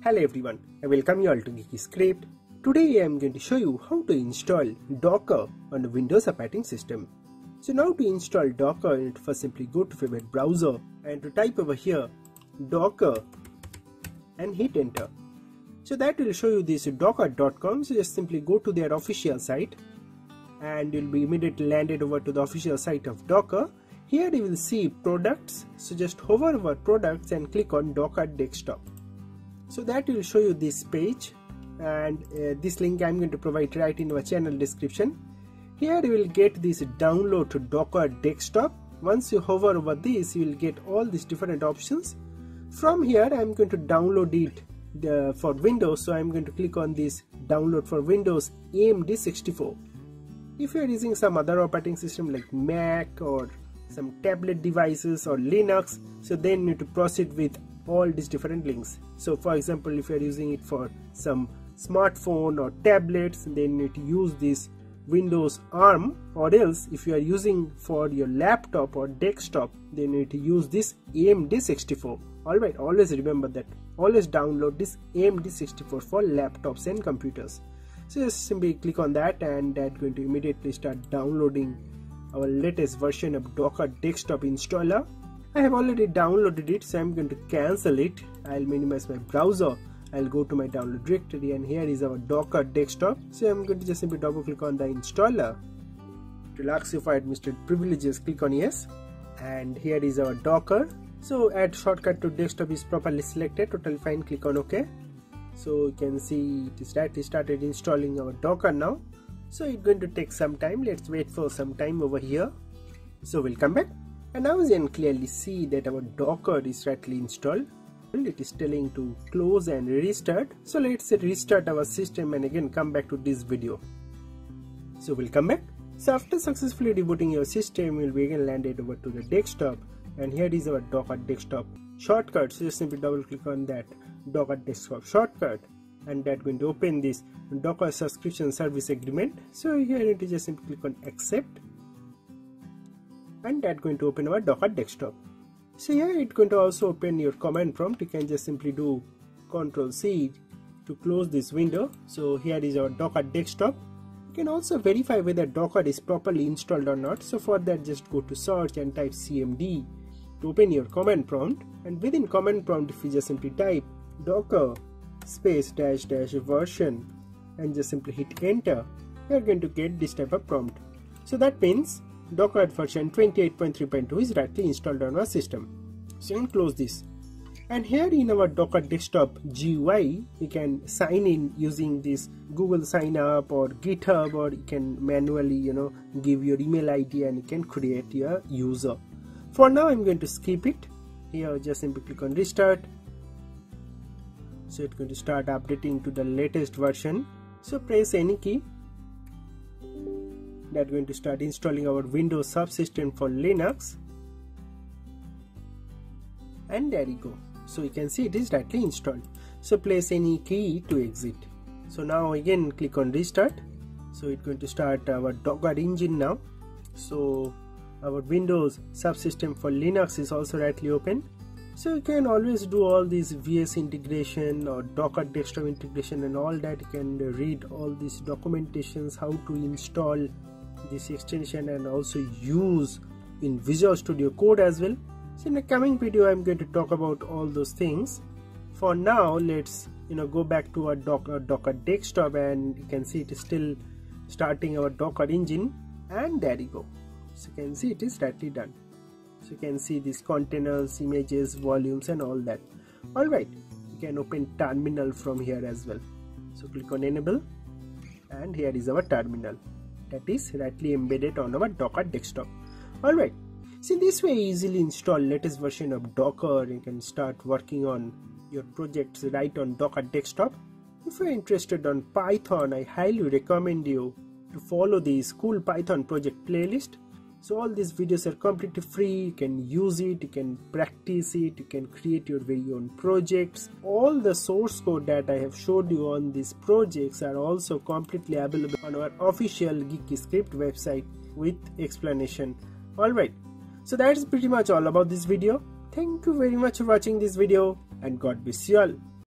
Hello everyone, I welcome you all to Geeky Script. Today I am going to show you how to install Docker on a Windows operating system. So now to install Docker, you need to first simply go to favorite browser and to type over here Docker and hit enter. So that will show you this docker.com. So just simply go to their official site and you'll be immediately landed over to the official site of Docker. Here you will see products. So just hover over products and click on Docker desktop. So that will show you this page, and this link I'm going to provide right in our channel description. Here you will get this download to Docker desktop. Once you hover over this, you will get all these different options. From here I'm going to download it for Windows, so I'm going to click on this download for Windows AMD64. If you are using some other operating system like Mac or some tablet devices or Linux, so then you need to proceed with all these different links. So for example, if you are using it for some smartphone or tablets, then you need to use this Windows ARM, or else if you are using for your laptop or desktop, then you need to use this AMD64. Alright, always remember that. Always download this AMD64 for laptops and computers. So just simply click on that, and that's going to immediately start downloading our latest version of Docker desktop installer. I have already downloaded it, so I'm going to cancel it. I'll minimize my browser. I'll go to my download directory, and here is our Docker desktop. So I'm going to just simply double click on the installer. To ask you for administrative privileges, click on yes. And here is our Docker. So add shortcut to desktop is properly selected. Totally fine. Click on OK. So you can see it is started installing our Docker now. So it's going to take some time. Let's wait for some time over here. So we'll come back. And now you can clearly see that our Docker is rightly installed. It is telling to close and restart. So let's restart our system and again come back to this video. So we'll come back. So after successfully rebooting your system, you'll be again landed over to the desktop. And here is our Docker desktop shortcut. So just simply double click on that Docker desktop shortcut, and that's going to open this Docker subscription service agreement. So here you need to just simply click on accept, and that's going to open our Docker desktop. So here it's going to also open your command prompt. You can just simply do Ctrl+C to close this window. So here is our Docker desktop. You can also verify whether Docker is properly installed or not. So for that, just go to search and type cmd to open your command prompt. And within command prompt, if you just simply type docker space dash dash version and just simply hit enter, you are going to get this type of prompt. So that means Docker version 28.3.2 is rightly installed on our system. So you can close this. And here in our Docker desktop GUI, you can sign in using this Google sign up or GitHub, or you can manually give your email ID and you can create your user. For now I'm going to skip it. Here just simply click on restart. So it's going to start updating to the latest version. So press any key. That's going to start installing our Windows subsystem for Linux. And there you go. So you can see it is rightly installed. So place any key to exit. So now again click on restart. So it's going to start our Docker engine now. So our Windows subsystem for Linux is also rightly open. So you can always do all these VS integration or Docker desktop integration and all that. You can read all these documentations, how to install this extension and also use in Visual Studio Code as well. So in the coming video I'm going to talk about all those things. For now let's go back to our Docker desktop, and you can see it is still starting our Docker engine, and there you go. So you can see it is rightly done. So you can see these containers, images, volumes and all that. Alright, you can open terminal from here as well. So click on enable, and here is our terminal that is rightly embedded on our Docker desktop. Alright, so this way you easily install latest version of Docker. You can start working on your projects right on Docker desktop. If you are interested on Python, I highly recommend you to follow the School Python project playlist. So all these videos are completely free. You can use it, you can practice it, you can create your very own projects. All the source code that I have showed you on these projects are also completely available on our official Geeky Script website with explanation. Alright, so that's pretty much all about this video. Thank you very much for watching this video, and God bless you all.